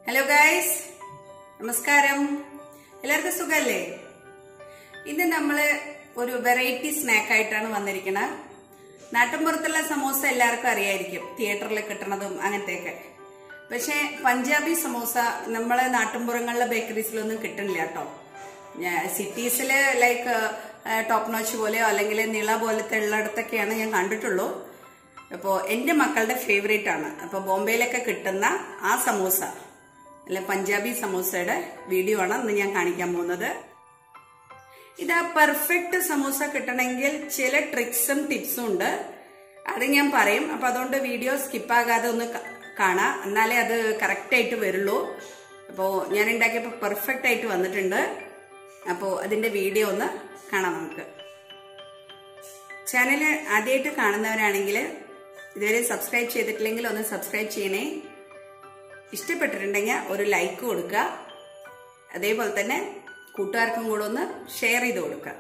Hello guys, Namaskaram. എല്ലാവർക്കും സുഖല്ലേ? ഇന്ന് നമ്മൾ ഒരു വെറൈറ്റി സ്നാക്ക് ആയിട്ടാണ് വന്നിരിക്കുന്നത്. നാട്ടുമ്പുറത്തുള്ള സമോസ എല്ലാവർക്കും അറിയായിരിക്കും, തിയേറ്ററിൽ കിട്ടുന്നതും അങ്ങനത്തെയൊക്കെ. പക്ഷേ പഞ്ചാബി സമോസ നമ്മളെ നാട്ടുമ്പുറങ്ങളിലെ ബേക്കറീസിലൊന്നും കിട്ടുന്നില്ല കേട്ടോ. സിറ്റീസിൽ ലൈക്ക് ടോപ്പ് നോച്ച് പോലെയോ അല്ലെങ്കിൽ നിള പോലത്തെ ഉള്ളിടത്തൊക്കെയാണ് ഞാൻ കണ്ടിട്ടുള്ളൂ. അപ്പോൾ എൻ്റെ മക്കളുടെ ഫേവറേറ്റ് ആണ്. അപ്പോൾ ബോംബെയിലൊക്കെ കിട്ടുന്ന ആ സമോസ അല്ലെ പഞ്ചാബി സമോസയുടെ വീഡിയോ ആണ് ഇന്ന് ഞാൻ കാണിക്കാൻ പോകുന്നത്. ഇത് ആ പെർഫെക്റ്റ് സമോസ കിട്ടണമെങ്കിൽ ചില ട്രിക്സും ടിപ്സും ഉണ്ട്, അത് ഞാൻ പറയും. അപ്പൊ അതുകൊണ്ട് വീഡിയോ സ്കിപ്പാകാതെ ഒന്ന് കാണാം, എന്നാലേ അത് കറക്റ്റ് ആയിട്ട് വരുള്ളൂ. അപ്പോൾ ഞാൻ ഉണ്ടാക്കിയപ്പോൾ പെർഫെക്റ്റ് ആയിട്ട് വന്നിട്ടുണ്ട്. അപ്പോൾ അതിന്റെ വീഡിയോ ഒന്ന് കാണാം നമുക്ക്. ചാനൽ ആദ്യമായിട്ട് കാണുന്നവരാണെങ്കിൽ ഇതുവരെ സബ്സ്ക്രൈബ് ചെയ്തിട്ടില്ലെങ്കിൽ ഒന്ന് സബ്സ്ക്രൈബ് ചെയ്യണേ. ഇഷ്ടപ്പെട്ടിട്ടുണ്ടെങ്കിൽ ഒരു ലൈക്ക് കൊടുക്കുക, അതേപോലെ തന്നെ കൂട്ടുകാർക്കും കൂടെ ഒന്ന് ഷെയർ ചെയ്ത് കൊടുക്കുക.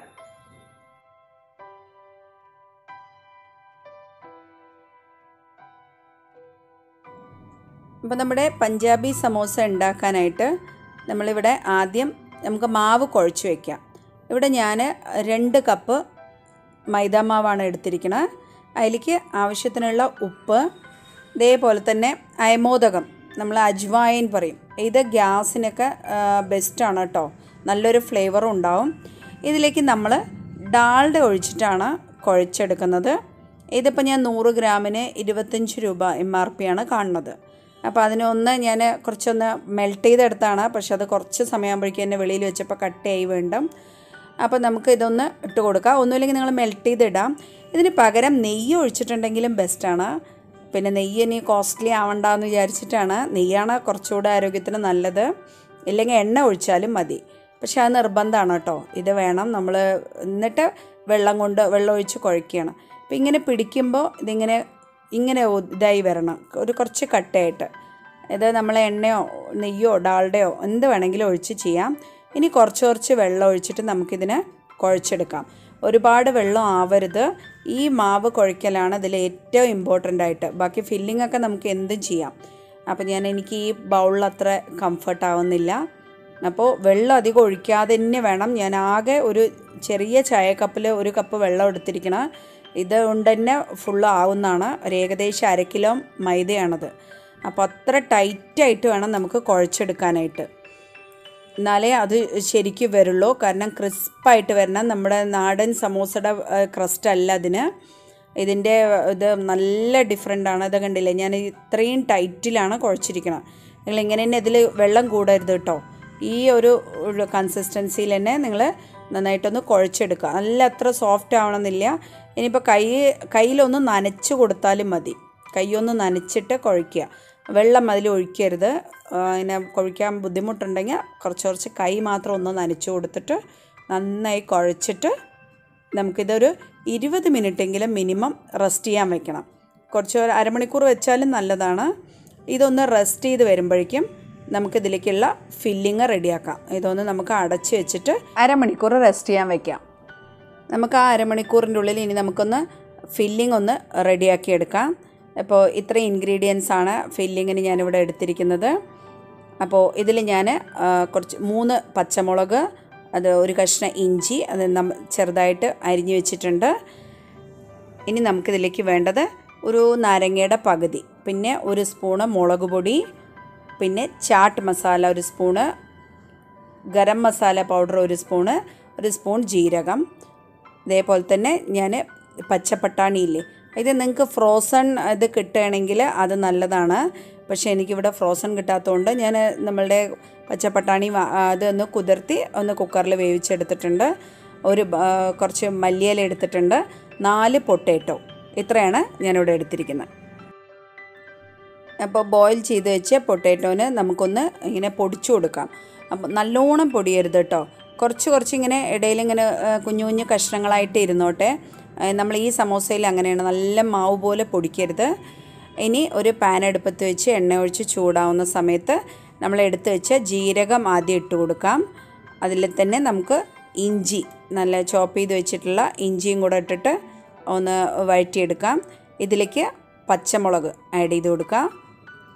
അപ്പോൾ നമ്മുടെ പഞ്ചാബി സമോസ ഉണ്ടാക്കാനായിട്ട് നമ്മളിവിടെ ആദ്യം നമുക്ക് മാവ് കുഴച്ച് വയ്ക്കാം. ഇവിടെ ഞാൻ 2 കപ്പ് മൈദ മാവാണ് എടുത്തിരിക്കുന്നത്. അതിലേക്ക് ആവശ്യത്തിനുള്ള ഉപ്പ്, ഇതേപോലെ തന്നെ അയമോദകം, നമ്മൾ അജ്വായിൻ പറയും. ഇത് ഗ്യാസിനൊക്കെ ബെസ്റ്റാണ് കേട്ടോ, നല്ലൊരു ഫ്ലേവറും ഉണ്ടാവും. ഇതിലേക്ക് നമ്മൾ ഡാൽഡ ഒഴിച്ചിട്ടാണ് കുഴച്ചെടുക്കുന്നത്. ഇതിപ്പോൾ ഞാൻ 100 ഗ്രാമിന് 25 രൂപ MRP ആണ് കാണുന്നത്. അപ്പോൾ അതിനൊന്ന് ഞാൻ കുറച്ചൊന്ന് മെൽറ്റ് ചെയ്തെടുത്താണ്, പക്ഷെ അത് കുറച്ച് സമയമാകുമ്പോഴേക്കും എന്നെ വെളിയിൽ വെച്ചപ്പോൾ കട്ടയായി വീണ്ടും. അപ്പോൾ നമുക്ക് ഇതൊന്ന് ഇട്ട് കൊടുക്കാം. ഒന്നുമില്ലെങ്കിൽ നിങ്ങൾ മെൽറ്റ് ചെയ്തിടാം. ഇതിന് പകരം നെയ്യ് ഒഴിച്ചിട്ടുണ്ടെങ്കിലും ബെസ്റ്റാണ്. പിന്നെ നെയ്യ് ഇനി കോസ്റ്റ്ലി ആവണ്ടെന്ന് വിചാരിച്ചിട്ടാണ്. നെയ്യാണ് കുറച്ചുകൂടെ ആരോഗ്യത്തിന് നല്ലത്. ഇല്ലെങ്കിൽ എണ്ണ ഒഴിച്ചാലും മതി, പക്ഷെ അത് നിർബന്ധമാണ് കേട്ടോ. ഇത് വേണം നമ്മൾ. എന്നിട്ട് വെള്ളം ഒഴിച്ച് കുഴക്കുകയാണ്. അപ്പം ഇങ്ങനെ പിടിക്കുമ്പോൾ ഇങ്ങനെ ഇതായി വരണം, ഒരു കുറച്ച് കട്ടയായിട്ട്. ഇത് നമ്മൾ എണ്ണയോ നെയ്യോ ഡാൽഡയോ എന്ത് വേണമെങ്കിലും ഒഴിച്ച് ചെയ്യാം. ഇനി കുറച്ച് വെള്ളം ഒഴിച്ചിട്ട് നമുക്കിതിനെ കുഴച്ചെടുക്കാം. ഒരുപാട് വെള്ളം ആവരുത്. ഈ മാവ് കുഴയ്ക്കലാണ് ഇതിൽ ഏറ്റവും ഇമ്പോർട്ടൻ്റ് ആയിട്ട്. ബാക്കി ഫില്ലിംഗ് ഒക്കെ നമുക്ക് എന്തും ചെയ്യാം. അപ്പോൾ എനിക്ക് ഈ ബൗളിൽ അത്ര കംഫർട്ട് ആവുന്നില്ല. അപ്പോൾ വെള്ളം അധികം ഒഴിക്കാതെ തന്നെ വേണം. ഞാൻ ആകെ ഒരു ചെറിയ ചായ കപ്പിൽ 1 കപ്പ് വെള്ളം എടുത്തിരിക്കണം. ഇത് കൊണ്ട് തന്നെ ഫുള്ള് ആവുന്നതാണ്. ഒരു ഏകദേശം 1/2 കിലോ മൈദയാണത്. അപ്പോൾ അത്ര ടൈറ്റായിട്ട് വേണം നമുക്ക് കുഴച്ചെടുക്കാനായിട്ട്, എന്നാലേ അത് ശരിക്കും വരുള്ളൂ. കാരണം ക്രിസ്പായിട്ട് വരണം. നമ്മുടെ നാടൻ സമോസയുടെ ക്രസ്റ്റ് അല്ല അതിന്. ഇതിൻ്റെ ഇത് നല്ല ഡിഫറെൻ്റാണ്. ഇത് കണ്ടില്ലേ, ഞാൻ ഇത്രയും ടൈറ്റിലാണ് കുഴച്ചിരിക്കണം. നിങ്ങൾ ഇങ്ങനെ തന്നെ ഇതിൽ വെള്ളം കൂടരുത് കേട്ടോ. ഈ ഒരു കൺസിസ്റ്റൻസിയിൽ തന്നെ നിങ്ങൾ നന്നായിട്ടൊന്ന് കുഴച്ചെടുക്കുക. നല്ല അത്ര സോഫ്റ്റ് ആവണമെന്നില്ല. ഇനിയിപ്പോൾ കയ്യിലൊന്ന് നനച്ച് കൊടുത്താലും മതി. കൈയൊന്ന് നനച്ചിട്ട് കുഴയ്ക്കുക, വെള്ളം അതിൽ ഒഴിക്കരുത്. അതിനെ കുഴയ്ക്കാൻ ബുദ്ധിമുട്ടുണ്ടെങ്കിൽ കുറച്ച് കൈ മാത്രം ഒന്ന് നനച്ച് കൊടുത്തിട്ട് നന്നായി കുഴച്ചിട്ട് നമുക്കിതൊരു 20 മിനിറ്റെങ്കിലും മിനിമം റെസ്റ്റ് ചെയ്യാൻ വെക്കണം. കുറച്ച് 1/2 മണിക്കൂർ വെച്ചാലും നല്ലതാണ്. ഇതൊന്ന് റെസ്റ്റ് ചെയ്ത് വരുമ്പോഴേക്കും നമുക്കിതിലേക്കുള്ള ഫില്ലിങ് റെഡിയാക്കാം. ഇതൊന്ന് നമുക്ക് അടച്ച് വെച്ചിട്ട് 1/2 മണിക്കൂർ റെസ്റ്റ് ചെയ്യാൻ വയ്ക്കാം. നമുക്ക് ആ 1/2 മണിക്കൂറിൻ്റെ ഉള്ളിൽ ഇനി നമുക്കൊന്ന് ഫില്ലിങ് ഒന്ന് റെഡിയാക്കി എടുക്കാം. അപ്പോൾ ഇത്രയും ഇൻഗ്രീഡിയൻസ് ആണ് ഫില്ലിങ്ങിന് ഞാനിവിടെ എടുത്തിരിക്കുന്നത്. അപ്പോൾ ഇതിൽ ഞാൻ 3 പച്ചമുളക്, അത് 1 കഷ്ണം ഇഞ്ചി, അത് ചെറുതായിട്ട് അരിഞ്ഞു വെച്ചിട്ടുണ്ട്. ഇനി നമുക്കിതിലേക്ക് വേണ്ടത് ഒരു നാരങ്ങയുടെ പകുതി, പിന്നെ 1 സ്പൂണ് മുളക് പൊടി, പിന്നെ chaat masala 1 spoon, garam masala powder 1 spoon, 1 spoon ജീരകം. ഇതേപോലെ തന്നെ ഞാൻ പച്ചപ്പട്ടാണിയില്ലേ, ഇത് നിങ്ങൾക്ക് ഫ്രോസൺ ഇത് കിട്ടുകയാണെങ്കിൽ അത് നല്ലതാണ്. പക്ഷേ എനിക്കിവിടെ ഫ്രോസൺ കിട്ടാത്തതുകൊണ്ട് ഞാൻ നമ്മളുടെ പച്ചപ്പട്ടാണി അതൊന്ന് കുതിർത്തി ഒന്ന് കുക്കറിൽ വേവിച്ചെടുത്തിട്ടുണ്ട്. കുറച്ച് മല്ലിയില എടുത്തിട്ടുണ്ട്, 4 പൊട്ടാറ്റോ. ഇത്രയാണ് ഞാനിവിടെ എടുത്തിരിക്കുന്നത്. അപ്പോൾ ബോയിൽ ചെയ്ത് വെച്ച പൊട്ടാറ്റോന് നമുക്കൊന്ന് ഇങ്ങനെ പൊടിച്ചു കൊടുക്കാം. അപ്പോൾ നല്ലോണം പൊടിയരുത് കേട്ടോ, കുറച്ച് ഇങ്ങനെ ഇടയിലിങ്ങനെ കുഞ്ഞു കുഞ്ഞു കഷ്ണങ്ങളായിട്ട് ഇരുന്നോട്ടെ. നമ്മൾ ഈ സമോസയിൽ അങ്ങനെയാണ്, നല്ല മാവ് പോലെ പൊടിക്കരുത്. ഇനി ഒരു പാൻ അടുപ്പത്ത് വെച്ച് എണ്ണ ഒഴിച്ച് ചൂടാവുന്ന സമയത്ത് നമ്മൾ എടുത്ത് വെച്ച ജീരകം ആദ്യം ഇട്ട് കൊടുക്കാം. അതിൽ തന്നെ നമുക്ക് ഇഞ്ചി, നല്ല ചോപ്പ് ചെയ്ത് വെച്ചിട്ടുള്ള ഇഞ്ചിയും കൂടെ ഇട്ടിട്ട് ഒന്ന് വഴറ്റിയെടുക്കാം. ഇതിലേക്ക് പച്ചമുളക് ആഡ് ചെയ്ത് കൊടുക്കാം.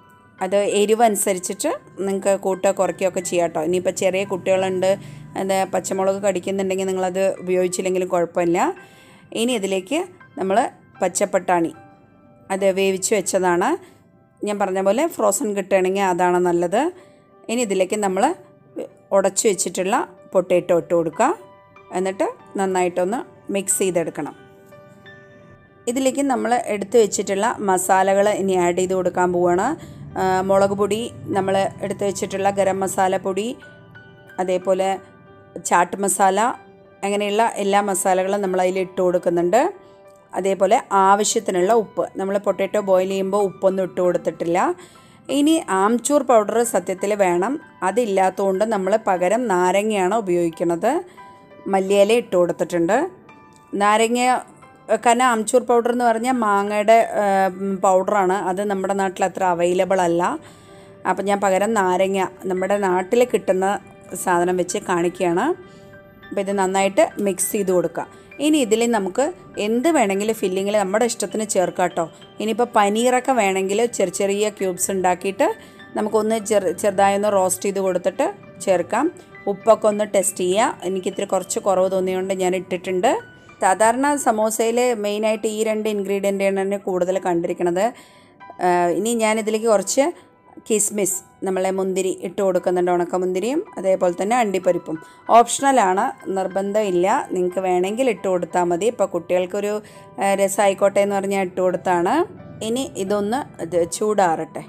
അത് എരിവ് അനുസരിച്ചിട്ട് നിങ്ങൾക്ക് കൂട്ടുക കുറയ്ക്കുകയൊക്കെ ചെയ്യാം കേട്ടോ. ഇനിയിപ്പോൾ ചെറിയ കുട്ടികളുണ്ട്, എന്താ പച്ചമുളക് കടിക്കുന്നുണ്ടെങ്കിൽ നിങ്ങളത് ഉപയോഗിച്ചില്ലെങ്കിലും കുഴപ്പമില്ല. ഇനി ഇതിലേക്ക് നമ്മൾ പച്ചപ്പട്ടാണി അത് വേവിച്ച് വെച്ചതാണ്. ഞാൻ പറഞ്ഞ പോലെ ഫ്രോസൺ കിട്ടുകയാണെങ്കിൽ അതാണ് നല്ലത്. ഇനി ഇതിലേക്ക് നമ്മൾ ഉടച്ചു വെച്ചിട്ടുള്ള പൊട്ടേറ്റോ ഇട്ട് കൊടുക്കുക. എന്നിട്ട് നന്നായിട്ടൊന്ന് മിക്സ് ചെയ്തെടുക്കണം. ഇതിലേക്ക് നമ്മൾ എടുത്തു വെച്ചിട്ടുള്ള മസാലകൾ ഇനി ആഡ് ചെയ്ത് കൊടുക്കാൻ പോവുകയാണ്. മുളക് പൊടി, നമ്മൾ എടുത്തു വെച്ചിട്ടുള്ള ഗരം മസാല പൊടി, അതേപോലെ ചാട്ട് മസാല, അങ്ങനെയുള്ള എല്ലാ മസാലകളും നമ്മൾ അതിൽ ഇട്ട് കൊടുക്കുന്നുണ്ട്. അതേപോലെ ആവശ്യത്തിനുള്ള ഉപ്പ്, നമ്മൾ പൊട്ടാറ്റോ ബോയിൽ ചെയ്യുമ്പോൾ ഉപ്പൊന്നും ഇട്ട് കൊടുത്തിട്ടില്ല. ഇനി ആംചൂർ പൗഡർ സത്യത്തിൽ വേണം, അതില്ലാത്തതുകൊണ്ട് നമ്മൾ പകരം നാരങ്ങയാണ് ഉപയോഗിക്കുന്നത്. മല്ലിയില ഇട്ട് കൊടുത്തിട്ടുണ്ട്. നാരങ്ങ, കാരണം ആംചൂർ പൗഡർ എന്ന് പറഞ്ഞാൽ മാങ്ങയുടെ പൗഡറാണ്, അത് നമ്മുടെ നാട്ടിൽ അത്ര അവൈലബിൾ അല്ല. അപ്പം ഞാൻ പകരം നാരങ്ങ നമ്മുടെ നാട്ടിൽ കിട്ടുന്ന സാധനം വെച്ച് കാണിക്കുകയാണ്. അപ്പോൾ ഇത് നന്നായിട്ട് മിക്സ് ചെയ്ത് കൊടുക്കുക. ഇനി ഇതിൽ നമുക്ക് എന്ത് വേണമെങ്കിലും ഫില്ലിങ്ങിൽ നമ്മുടെ ഇഷ്ടത്തിന് ചേർക്കാം കേട്ടോ. ഇനിയിപ്പോൾ പനീറൊക്കെ വേണമെങ്കിൽ ചെറിയ ചെറിയ ക്യൂബ്സ് ഉണ്ടാക്കിയിട്ട് നമുക്കൊന്ന് ചെറുതായി ഒന്ന് റോസ്റ്റ് ചെയ്ത് കൊടുത്തിട്ട് ചേർക്കാം. ഉപ്പൊക്കെ ഒന്ന് ടെസ്റ്റ് ചെയ്യുക. എനിക്കിത്തിരി കുറച്ച് കുറവ് തോന്നിയതുകൊണ്ട് ഞാൻ ഇട്ടിട്ടുണ്ട്. സാധാരണ സമോസയിൽ മെയിനായിട്ട് ഈ 2 ഇൻഗ്രീഡിയൻ്റാണ് കൂടുതൽ കണ്ടിരിക്കുന്നത്. ഇനി ഞാനിതിലേക്ക് കുറച്ച് കിസ്മിസ്, നമ്മളെ മുന്തിരി ഇട്ട് കൊടുക്കുന്നുണ്ട്, ഉണക്കമുന്തിരിയും അതേപോലെ തന്നെ അണ്ടിപ്പരിപ്പും. ഓപ്ഷണലാണ്, നിർബന്ധമില്ല, നിങ്ങൾക്ക് വേണമെങ്കിൽ ഇട്ട് കൊടുത്താൽ മതി. ഇപ്പോൾ കുട്ടികൾക്കൊരു രസമായിക്കോട്ടെ എന്ന് പറഞ്ഞാൽ ഇട്ട് കൊടുത്താണ്. ഇനി ഇതൊന്ന് ചൂടാറട്ടെ.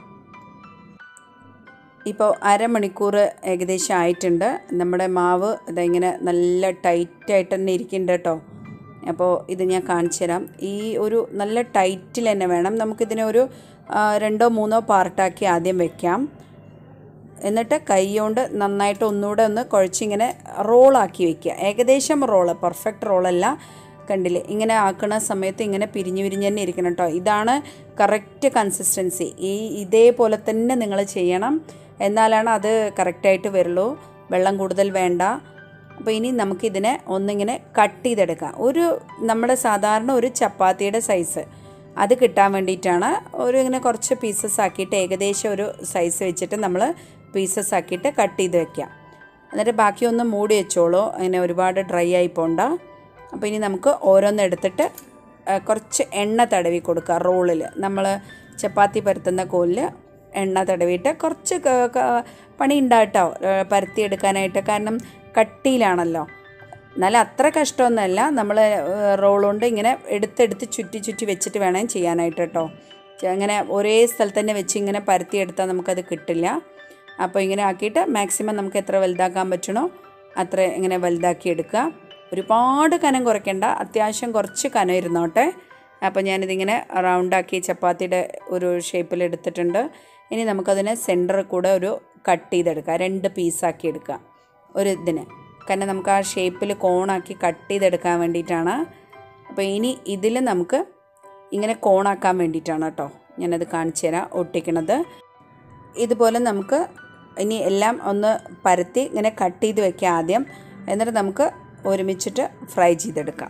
ഇപ്പോൾ അരമണിക്കൂർ ഏകദേശം ആയിട്ടുണ്ട്. നമ്മുടെ മാവ് ഇതിങ്ങനെ നല്ല ടൈറ്റായിട്ട് തന്നെ ഇരിക്കുന്നുണ്ട് കേട്ടോ. അപ്പോൾ ഇത് ഞാൻ കാണിച്ചു തരാം. ഈ ഒരു നല്ല ടൈറ്റിൽ തന്നെ വേണം. നമുക്കിതിനെ ഒരു 2-3 പാർട്ടാക്കി ആദ്യം വെക്കാം. എന്നിട്ട് കൈ കൊണ്ട് നന്നായിട്ട് ഒന്നുകൂടെ ഒന്ന് കുഴച്ചിങ്ങനെ റോളാക്കി വയ്ക്കുക. ഏകദേശം റോള്, പെർഫെക്റ്റ് റോളല്ല. കണ്ടില്ലേ, ഇങ്ങനെ ആക്കുന്ന സമയത്ത് ഇങ്ങനെ പിരിഞ്ഞ് തന്നെ ഇരിക്കണം കേട്ടോ. ഇതാണ് കറക്റ്റ് കൺസിസ്റ്റൻസി. ഇതേപോലെ തന്നെ നിങ്ങൾ ചെയ്യണം, എന്നാലാണ് അത് കറക്റ്റായിട്ട് വരുള്ളൂ. വെള്ളം കൂടുതൽ വേണ്ട. അപ്പോൾ ഇനി നമുക്കിതിനെ ഒന്നിങ്ങനെ കട്ട് ചെയ്തെടുക്കാം. നമ്മുടെ സാധാരണ ഒരു ചപ്പാത്തിയുടെ സൈസ് അത് കിട്ടാൻ വേണ്ടിയിട്ടാണ് ഇങ്ങനെ കുറച്ച് പീസസ് ആക്കിയിട്ട് ഏകദേശം ഒരു സൈസ് വെച്ചിട്ട് നമ്മൾ പീസസ് ആക്കിയിട്ട് കട്ട് ചെയ്ത് വെക്കാം. എന്നിട്ട് ബാക്കിയൊന്ന് മൂടി വെച്ചോളൂ, അങ്ങനെ ഒരുപാട് ഡ്രൈ ആയി പോണ്ട. അപ്പോൾ ഇനി നമുക്ക് ഓരോന്നെടുത്തിട്ട് കുറച്ച് എണ്ണ തടവി കൊടുക്കുക. റോളിൽ നമ്മൾ ചപ്പാത്തി പരത്തുന്ന കോലിൽ എണ്ണ തടവിയിട്ട് കുറച്ച് പണി ഉണ്ടാകട്ടോ പരത്തിയെടുക്കാനായിട്ട്, കാരണം കട്ടിയിലാണല്ലോ. എന്നാലും അത്ര കഷ്ടമൊന്നുമല്ല. നമ്മൾ റോൾ കൊണ്ട് ഇങ്ങനെ എടുത്തെടുത്ത് ചുറ്റി വെച്ചിട്ട് വേണം ചെയ്യാനായിട്ട് കേട്ടോ. അങ്ങനെ ഒരേ സ്ഥലത്ത് തന്നെ വെച്ച് ഇങ്ങനെ പരത്തിയെടുത്താൽ നമുക്കത് കിട്ടില്ല. അപ്പോൾ ഇങ്ങനെ ആക്കിയിട്ട് മാക്സിമം നമുക്ക് എത്ര വലുതാക്കാൻ പറ്റണോ അത്ര ഇങ്ങനെ വലുതാക്കി എടുക്കുക. ഒരുപാട് കനം കുറയ്ക്കേണ്ട, അത്യാവശ്യം കുറച്ച് കനം ഇരുന്നോട്ടെ. അപ്പോൾ ഞാനിതിങ്ങനെ റൗണ്ടാക്കി ചപ്പാത്തിയുടെ ഒരു ഷേപ്പിൽ എടുത്തിട്ടുണ്ട്. ഇനി നമുക്കതിനെ സെൻറ്ററിൽ കൂടെ ഒരു കട്ട് ചെയ്തെടുക്കാം, 2 പീസാക്കി എടുക്കുക ഒരു ഇതിന്. കാരണം നമുക്ക് ആ ഷേപ്പിൽ കോണാക്കി കട്ട് ചെയ്തെടുക്കാൻ വേണ്ടിയിട്ടാണ്. അപ്പോൾ ഇനി ഇതിൽ നമുക്ക് ഇങ്ങനെ കോണാക്കാൻ വേണ്ടിയിട്ടാണ് കേട്ടോ ഞാനത് കാണിച്ചു തരാം ഒട്ടിക്കണത്. ഇതുപോലെ നമുക്ക് ഇനി എല്ലാം ഒന്ന് പരത്തി ഇങ്ങനെ കട്ട് ചെയ്ത് വയ്ക്കാം ആദ്യം. എന്നിട്ട് നമുക്ക് ഒരുമിച്ചിട്ട് ഫ്രൈ ചെയ്തെടുക്കാം.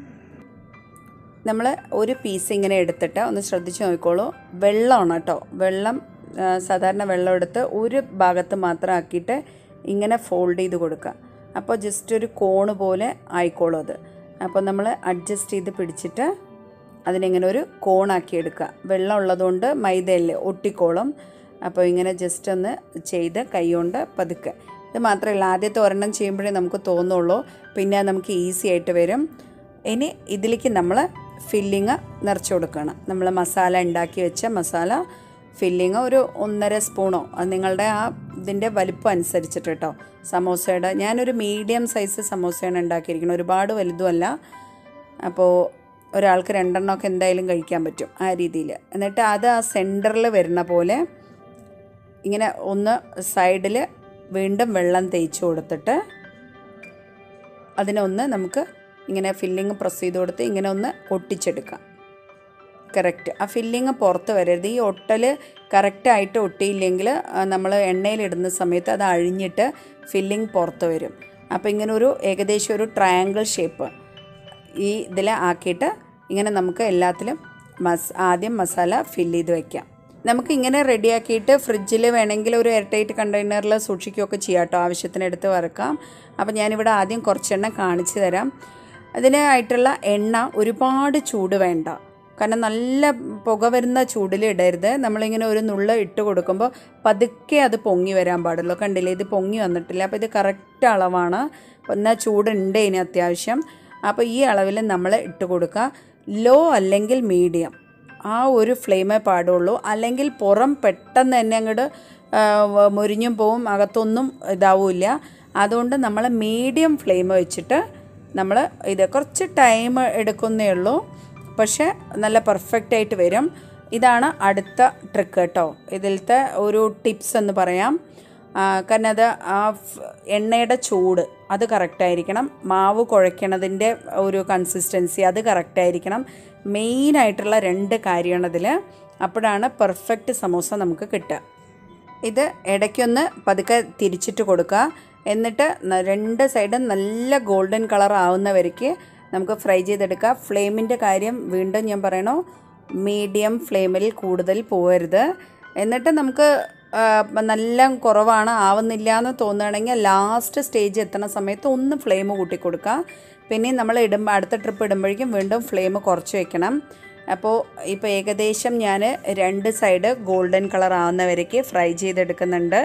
നമ്മൾ ഒരു പീസ് ഇങ്ങനെ എടുത്തിട്ട് ഒന്ന് ശ്രദ്ധിച്ച് നോക്കിക്കോളൂ. വെള്ളമാണ് കേട്ടോ, വെള്ളം സാധാരണ വെള്ളം എടുത്ത് ഒരു ഭാഗത്ത് മാത്രം ആക്കിയിട്ട് ഇങ്ങനെ ഫോൾഡ് ചെയ്ത് കൊടുക്കുക. അപ്പോൾ ജസ്റ്റ് ഒരു കോണ് പോലെ ആയിക്കോളും അത്. അപ്പോൾ നമ്മൾ അഡ്ജസ്റ്റ് ചെയ്ത് പിടിച്ചിട്ട് അതിനിങ്ങനെ ഒരു കോണാക്കി എടുക്കുക. വെള്ളം ഉള്ളതുകൊണ്ട് മൈദയല്ലേ ഒട്ടിക്കോളും. അപ്പോൾ ഇങ്ങനെ ജസ്റ്റ് ഒന്ന് ചെയ്ത് കൈ കൊണ്ട് പതുക്കെ. ഇത് മാത്രമല്ല, ആദ്യത്തെ ഒരെണ്ണം ചെയ്യുമ്പോഴേ നമുക്ക് തോന്നുള്ളൂ, പിന്നെ നമുക്ക് ഈസി ആയിട്ട് വരും. ഇനി ഇതിലേക്ക് നമ്മൾ ഫില്ലിങ് നിറച്ച് കൊടുക്കണം. നമ്മൾ മസാല ഉണ്ടാക്കി വെച്ച മസാല ഫില്ലിങ് ഒരു 1.5 സ്പൂണോ, അത് നിങ്ങളുടെ ആ ഇതിൻ്റെ വലിപ്പം അനുസരിച്ചിട്ട് കേട്ടോ. സമോസയുടെ ഞാനൊരു മീഡിയം സൈസ് സമോസയാണ് ഉണ്ടാക്കിയിരിക്കുന്നത്, ഒരുപാട് വലുതുമല്ല. അപ്പോൾ ഒരാൾക്ക് 2 എണ്ണമൊക്കെ എന്തായാലും കഴിക്കാൻ പറ്റും ആ രീതിയിൽ. എന്നിട്ട് അത് ആ സെൻറ്ററിൽ വരുന്ന പോലെ ഇങ്ങനെ ഒന്ന് സൈഡിൽ വീണ്ടും വെള്ളം തേച്ച് കൊടുത്തിട്ട് അതിനൊന്ന് നമുക്ക് ഇങ്ങനെ ഫില്ലിങ് പ്രസ് ചെയ്ത് കൊടുത്ത് ഇങ്ങനെ ഒന്ന് ഒട്ടിച്ചെടുക്കാം. കറക്റ്റ് ആ ഫില്ലിങ് പുറത്ത് വരരുത്. ഈ ഒട്ടൽ കറക്റ്റായിട്ട് ഒട്ടിയില്ലെങ്കിൽ നമ്മൾ എണ്ണയിലിടുന്ന സമയത്ത് അത് അഴിഞ്ഞിട്ട് ഫില്ലിങ് പുറത്ത് വരും. അപ്പോൾ ഇങ്ങനെ ഒരു ഏകദേശം ഒരു ട്രയാങ്കിൾ ഷേപ്പ് ഈ ഇതിൽ ആക്കിയിട്ട് ഇങ്ങനെ നമുക്ക് എല്ലാത്തിലും ആദ്യം മസാല ഫില്ല് ചെയ്ത് വയ്ക്കാം. നമുക്കിങ്ങനെ റെഡിയാക്കിയിട്ട് ഫ്രിഡ്ജിൽ വേണമെങ്കിൽ ഒരു എയർ ടൈറ്റ് കണ്ടെയ്നറിൽ സൂക്ഷിക്കുകയൊക്കെ ചെയ്യാം കേട്ടോ, ആവശ്യത്തിന് എടുത്ത് വറുക്കാം. അപ്പോൾ ഞാനിവിടെ ആദ്യം കുറച്ചെണ്ണ കാണിച്ചു തരാം. അതിനായിട്ടുള്ള എണ്ണ ഒരുപാട് ചൂട് വേണ്ട, കാരണം നല്ല പുക വരുന്ന ചൂടിൽ ഇടരുത്. നമ്മളിങ്ങനെ ഒരു നുള്ള ഇട്ട് കൊടുക്കുമ്പോൾ പതുക്കെ അത് പൊങ്ങി വരാൻ പാടുള്ളൂ. കണ്ടില്ലേ, ഇത് പൊങ്ങി വന്നിട്ടില്ല. അപ്പോൾ ഇത് കറക്റ്റ് അളവാണ്. എന്നാൽ ചൂടുണ്ട് ഇനി അത്യാവശ്യം. അപ്പോൾ ഈ അളവിൽ നമ്മൾ ഇട്ട് കൊടുക്കുക. ലോ അല്ലെങ്കിൽ മീഡിയം, ആ ഒരു ഫ്ലെയിമേ പാടുള്ളൂ. അല്ലെങ്കിൽ പുറം പെട്ടെന്ന് തന്നെ അങ്ങോട്ട് മുരിഞ്ഞും പോവും, അകത്തൊന്നും ഇതാവില്ല. അതുകൊണ്ട് നമ്മൾ മീഡിയം ഫ്ലെയിം വെച്ചിട്ട് നമ്മൾ ഇത് കുറച്ച് ടൈം എടുക്കുന്നേ ഉള്ളൂ, പക്ഷേ നല്ല പെർഫെക്റ്റായിട്ട് വരും. ഇതാണ് അടുത്ത ട്രിക്ക് കേട്ടോ, ഇതിലത്തെ ഒരു ടിപ്സ് എന്ന് പറയാം. കാരണം അത് ആ എണ്ണയുടെ ചൂട് അത് കറക്റ്റായിരിക്കണം, മാവ് കുഴയ്ക്കണതിൻ്റെ ഒരു കൺസിസ്റ്റൻസി അത് കറക്റ്റായിരിക്കണം. മെയിനായിട്ടുള്ള 2 കാര്യമാണതിൽ. അപ്പോഴാണ് പെർഫെക്റ്റ് സമോസ നമുക്ക് കിട്ടുക. ഇത് ഇടയ്ക്കൊന്ന് പതുക്കെ തിരിച്ചിട്ട് കൊടുക്കുക. എന്നിട്ട് 2 സൈഡും നല്ല ഗോൾഡൻ കളർ ആവുന്നവരേക്ക് നമുക്ക് ഫ്രൈ ചെയ്തെടുക്കുക. ഫ്ലെയിമിൻ്റെ കാര്യം വീണ്ടും ഞാൻ പറയണോ, മീഡിയം ഫ്ലെയിമിൽ കൂടുതൽ പോകരുത്. എന്നിട്ട് നമുക്ക് നല്ല കുറവാണ്, ആവുന്നില്ല എന്ന് തോന്നുകയാണെങ്കിൽ ലാസ്റ്റ് സ്റ്റേജ് എത്തുന്ന സമയത്ത് ഒന്ന് ഫ്ലെയിം കൂട്ടി കൊടുക്കുക. പിന്നെ നമ്മൾ അടുത്ത ട്രിപ്പ് ഇടുമ്പോഴേക്കും വീണ്ടും ഫ്ലെയിം കുറച്ച് വയ്ക്കണം. അപ്പോൾ ഇപ്പോൾ ഏകദേശം ഞാൻ 2 സൈഡ് ഗോൾഡൻ കളർ ആവുന്നവരേക്ക് ഫ്രൈ ചെയ്തെടുക്കുന്നുണ്ട്.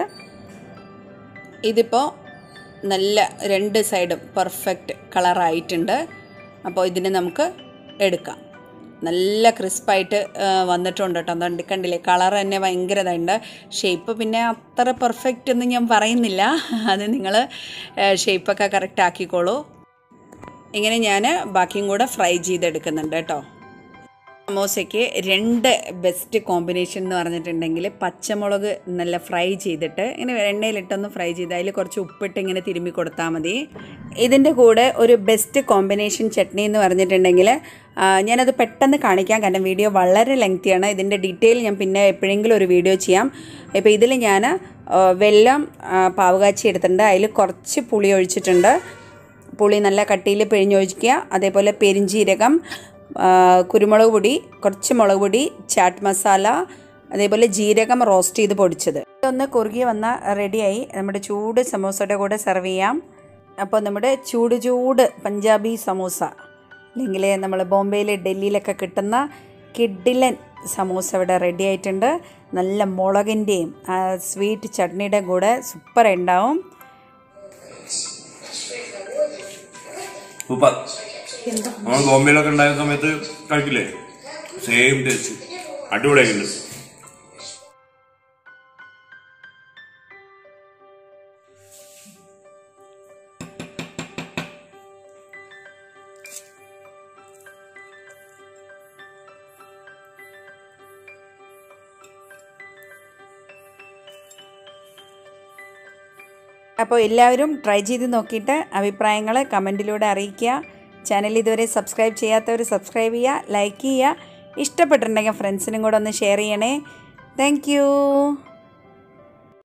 ഇതിപ്പോൾ നല്ല 2 സൈഡും പെർഫെക്റ്റ് കളറായിട്ടുണ്ട്. അപ്പോൾ ഇതിന് നമുക്ക് എടുക്കാം. നല്ല ക്രിസ്പായിട്ട് വന്നിട്ടുണ്ട് കേട്ടോ. അതുകൊണ്ട് കണ്ടില്ലേ, കളർ തന്നെ ഭയങ്കര ഇതുണ്ട്. ഷേപ്പ് പിന്നെ അത്ര പെർഫെക്റ്റ് എന്ന് ഞാൻ പറയുന്നില്ല, അത് നിങ്ങൾ ഷേപ്പൊക്കെ കറക്റ്റ് ആക്കിക്കോളൂ. ഇങ്ങനെ ഞാൻ ബാക്കിയും കൂടെ ഫ്രൈ ചെയ്തെടുക്കുന്നുണ്ട് കേട്ടോ. സമോസയ്ക്ക് 2 ബെസ്റ്റ് കോമ്പിനേഷൻ എന്ന് പറഞ്ഞിട്ടുണ്ടെങ്കിൽ പച്ചമുളക് നല്ല ഫ്രൈ ചെയ്തിട്ട് ഇങ്ങനെ എണ്ണയിലിട്ടൊന്ന് ഫ്രൈ ചെയ്ത് അതിൽ കുറച്ച് ഉപ്പിട്ട് ഇങ്ങനെ തിരുമ്മി കൊടുത്താൽ മതി. ഇതിൻ്റെ കൂടെ ഒരു ബെസ്റ്റ് കോമ്പിനേഷൻ ചട്നി എന്ന് പറഞ്ഞിട്ടുണ്ടെങ്കിൽ ഞാനത് പെട്ടെന്ന് കാണിക്കാം, കാരണം വീഡിയോ വളരെ ലെങ്തിയാണ്. ഇതിൻ്റെ ഡീറ്റെയിൽ ഞാൻ പിന്നെ എപ്പോഴെങ്കിലും ഒരു വീഡിയോ ചെയ്യാം. ഇപ്പോൾ ഇതിൽ ഞാൻ വെല്ലം പാവുകാച്ചി എടുത്തിട്ടുണ്ട്, അതിൽ കുറച്ച് പുളി ഒഴിച്ചിട്ടുണ്ട്. പുളി നല്ല കട്ടിയിൽ പിഴിഞ്ഞൊഴിക്കുക. അതേപോലെ പെരിഞ്ജീരകം, കുരുമുളക് പൊടി, കുറച്ച് മുളക് പൊടി, ചാറ്റ് മസാല, അതേപോലെ ജീരകം റോസ്റ്റ് ചെയ്ത് പൊടിച്ചത്. ഇതൊന്ന് കുറുകി വന്നാൽ റെഡിയായി. നമ്മുടെ ചൂട് സമോസയുടെ കൂടെ സെർവ് ചെയ്യാം. അപ്പോൾ നമ്മുടെ ചൂട് പഞ്ചാബി സമോസ, അല്ലെങ്കിൽ നമ്മൾ ബോംബെയിൽ ഡൽഹിയിലൊക്കെ കിട്ടുന്ന കിഡിലൻ സമോസ ഇവിടെ റെഡി ആയിട്ടുണ്ട്. നല്ല മുളകിൻ്റെയും സ്വീറ്റ് ചട്നിയുടെ കൂടെ സൂപ്പർ ഉണ്ടാവും. നമ്മൾ ബോംബെയിലൊക്കെ ഉണ്ടായ സമയത്ത് കഴിക്കില്ലേ, സെയിം ടേസ്റ്റ്, അടിപൊളിയായിട്ടുണ്ട്. അപ്പോൾ എല്ലാവരും ട്രൈ ചെയ്ത് നോക്കിയിട്ട് അഭിപ്രായങ്ങൾ കമൻറ്റിലൂടെ അറിയിക്കുക. ചാനൽ ഇതുവരെ സബ്സ്ക്രൈബ് ചെയ്യാത്തവർ സബ്സ്ക്രൈബ് ചെയ്യുക, ലൈക്ക് ചെയ്യുക. ഇഷ്ടപ്പെട്ടിട്ടുണ്ടെങ്കിൽ ഫ്രണ്ട്സിനും കൂടെ ഒന്ന് ഷെയർ ചെയ്യണേ. താങ്ക്